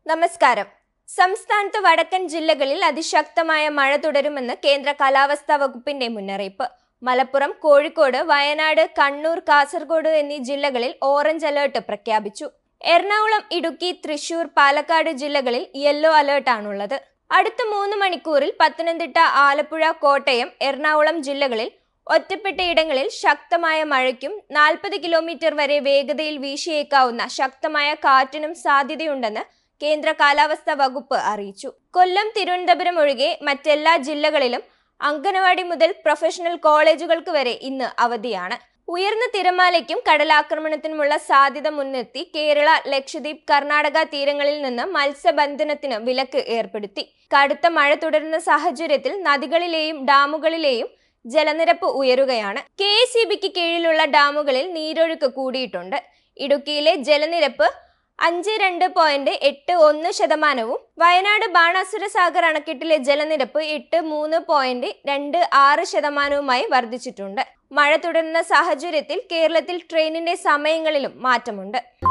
നമസ്കാരം. സംസ്ഥാനത്ത് വടക്കൻ ജില്ലകളിൽ അതിശക്തമായ മഴ തുടരുമെന്ന് കേന്ദ്ര കാലാവസ്ഥാ വകുപ്പിന്റെ മുന്നറിയിപ്പ്. മലപ്പുറം, കോഴിക്കോട്, വയനാട്, കണ്ണൂർ, കാസർഗോഡ് എന്നീ ജില്ലകളിൽ ഓറഞ്ച് അലേർട്ട് പ്രഖ്യാപിച്ചു. എറണാകുളം, ഇടുക്കി, തൃശൂർ, പാലക്കാട് ജില്ലകളിൽ യെല്ലോ അലേർട്ടാണുള്ളത്. അടുത്ത 3 മണിക്കൂറിൽ പത്തനംതിട്ട, ആലപ്പുഴ, കോട്ടയം, എറണാകുളം ജില്ലകളിൽ ഒറ്റപ്പെട്ടയിടങ്ങളിൽ ശക്തമായ മഴയ്ക്കും 40 കിലോമീറ്റർ വരെ വേഗതയിൽ വീശിയേക്കാവുന്ന ശക്തമായ കാറ്റിനും സാധ്യതയുണ്ടെന്ന് കേന്ദ്ര കാലാവസ്ഥാ വകുപ്പ് അറിയിച്ചു. കൊല്ലം, തിരുവനന്തപുരം ഒഴികെ മറ്റെല്ലാ ജില്ലകളിലും അംഗനവാടി മുതൽ പ്രൊഫഷണൽ കോളേജുകൾക്ക് വരെ ഇന്ന് അവധിയാണ്. ഉയർന്ന തിരമാലയ്ക്കും കടലാക്രമണത്തിനുമുള്ള സാധ്യത മുൻനിർത്തി കേരള, ലക്ഷദ്വീപ്, കർണാടക തീരങ്ങളിൽ നിന്ന് മത്സ്യബന്ധനത്തിന് വിലക്ക് ഏർപ്പെടുത്തി. കടുത്ത മഴ തുടരുന്ന സാഹചര്യത്തിൽ നദികളിലെയും ഡാമുകളിലെയും ജലനിരപ്പ് ഉയരുകയാണ്. KECBക്ക് കീഴിലുള്ള ഡാമുകളിൽ നീരൊഴുക്ക് കൂടിയിട്ടുണ്ട്. ഇടുക്കിയിലെ ജലനിരപ്പ് 52.81%, വയനാട് ബാണാസുര സാഗർ അണക്കെട്ടിലെ ജലനിരപ്പ് 83.26%, വർദ്ധിച്ചിട്ടുണ്ട്. മഴ തുടരുന്ന സാഹചര്യത്തിൽ കേരളത്തിൽ ട്രെയിനിന്റെ സമയങ്ങളിലും മാറ്റമുണ്ട്.